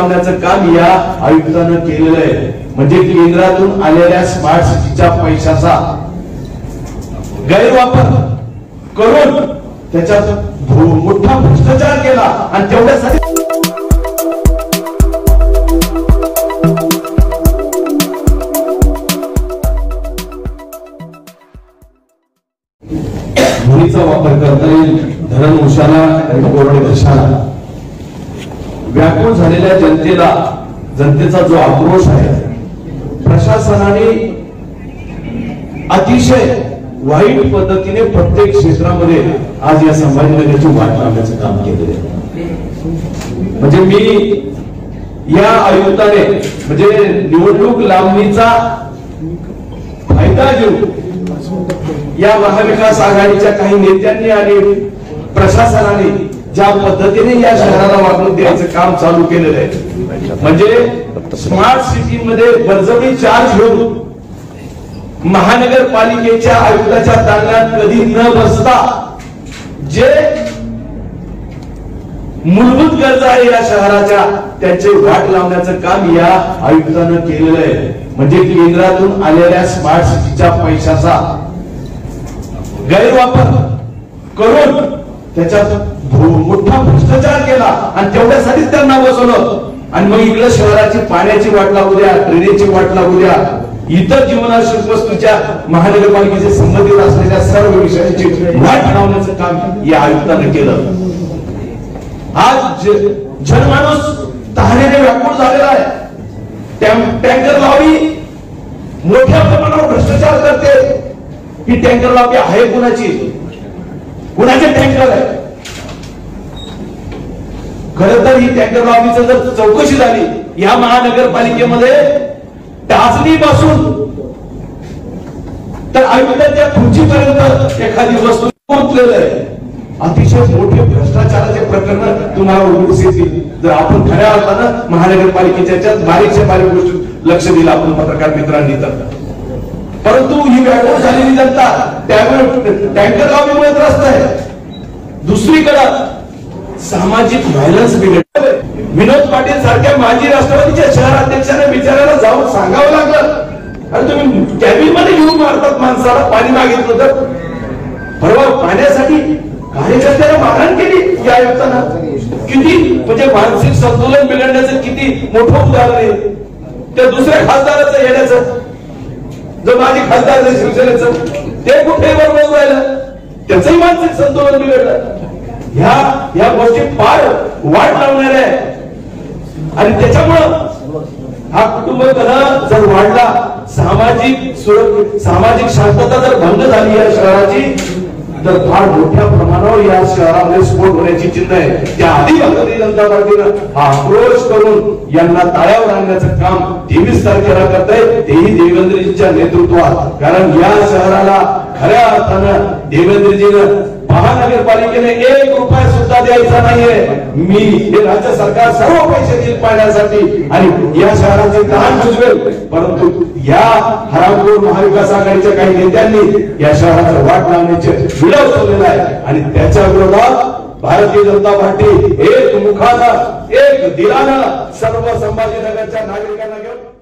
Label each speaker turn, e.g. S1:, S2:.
S1: लावण्याचं काम या आयुक्तानं केलेलं आहे। म्हणजे केंद्रातून आलेल्या स्मार्ट सिटीच्या पैशाचा गैरवापर करून त्याच्यात मोठा भ्रष्टाचार केला आणि तेवढ्यासाठी भूमीचा वापर करता येईल। धरण उशाला आणि कोरडे दशाला व्याकुळ झालेल्या जनतेचा जो आक्रोश आहे, प्रशासनाने अतिशय वाईट पद्धतीने प्रत्येक क्षेत्रामध्ये आज या संभाजीनगरची वाट लावण्याचं काम केलेलं आहे। म्हणजे मी या आयुक्ताने म्हणजे निवडणूक लांबणीचा फायदा घेऊन या महाविकास आघाडीच्या काही नेत्यांनी आणि प्रशासनाने ज्या पद्धतीने या शहराला वागणूक द्यायचं काम चालू केलेलं आहे, म्हणजे स्मार्ट सिटी मध्ये बळजबरी चार्ज घेऊन महानगरपालिकेच्या आयुक्ताच्या दालनात कधी न बसता जे मूलभूत गरजा आहे या शहराच्या त्याचे वाट लावण्याचं काम या आयुक्तानं केलेलं आहे। म्हणजे केंद्रातून आलेल्या स्मार्ट सिटीच्या पैशाचा गैरवापर करून त्याच्यात मोठा भ्रष्टाचार केला आणि तेवढ्यासाठीच त्यांना बसवलं। आणि मग इकडे शहराची पाण्याची वाट लागू द्या, ड्रेनेजची वाट लागू द्या, इतर जीवनावश्यक वस्तूच्या महानगरपालिकेचे संबंधित असलेल्या सर्व विषयांची वाट लावण्याचं काम या आयुक्तानं केलं। आज जनमानूस तहानेने व्याकुळ झालेला आहे। टँकर लॉबी मोठ्या प्रमाणावर भ्रष्टाचार करते। ही टँकर लॉबी आहे कुणाची? कुणाचे टँकर आहे? खरं तर ही टँकर लॉबीचं जर चौकशी झाली या महानगरपालिकेमध्ये टाचणी पासून तर आयुक्ताच्या खुर्चीपर्यंत एखादी वस्तू पोहोचलेलं आहे। अतिशय मोठे भ्रष्टाचाराचे प्रकरण तुम्हाला उघडकीस येतील जर आपण खऱ्या अर्थानं महानगरपालिकेच्या बारीकच्या बारीक गोष्टी लक्ष दिलं आपण पत्रकार मित्रांनी तर। परंतु ही व्याकुळ झालेली जनता त्यामुळे टँकर लॉबीमुळे त्रस्त आहे। दुसरीकडे सामाजिक व्हायलन्स बिघडले। विनोद पाटील सारख्या माजी राष्ट्रवादीच्या शहराध्यक्षाने बिचारायला जाऊन सांगावं लागलं, अरे तुम्ही कॅबिन मध्ये घेऊन मारतात माणसाला, पाणी मागितलं तर। परवा पाण्यासाठी कार्यकर्त्याला मारहाण केली या आयुक्तानं। किती म्हणजे मानसिक संतुलन बिघडण्याचं किती मोठं उदाहरण आहे त्या दुसऱ्या खासदाराचं येण्याचं। जो माझी खासदार आहे शिवसेनेचं ते कुठे बरोबर राहिलं, त्याचंही मानसिक संतुलन बिघडलं। ह्या गोष्टी फार वाट लावणाऱ्या आहे आणि त्याच्यामुळं हा कुटुंब कलह जर वाढला, सामाजिक शांतता जर भंग झाली या शहराची तर फार मोठ्या प्रमाणावर या शहरामध्ये स्फोट होण्याची चिन्ह आहे। त्या आधी भारतीय जनता पार्टीनं हा आक्रोश करून यांना ताळ्यावर आणण्याचं काम 23 तारखेला करत आहे, तेही देवेंद्रजींच्या नेतृत्वात। कारण या शहराला खऱ्या अर्थानं देवेंद्रजीनं महानगरपालिकेने 1 रुपया सुद्धा द्यायचा नाहीये। मी हे राज्य सरकार सर्व पैसे देईल पाण्यासाठी आणि या शहराचे तहान बुजवेल, परंतु या हरामखोर महाविकास आघाडीच्या काही नेत्यांनी या शहराचं वाट लावण्याचे विडव ठेवलेला आहे आणि त्याच्या विरोधात भारतीय जनता पार्टी एक मुखानं एक दिलानं सर्व संभाजीनगरच्या नागरिकांना घेऊन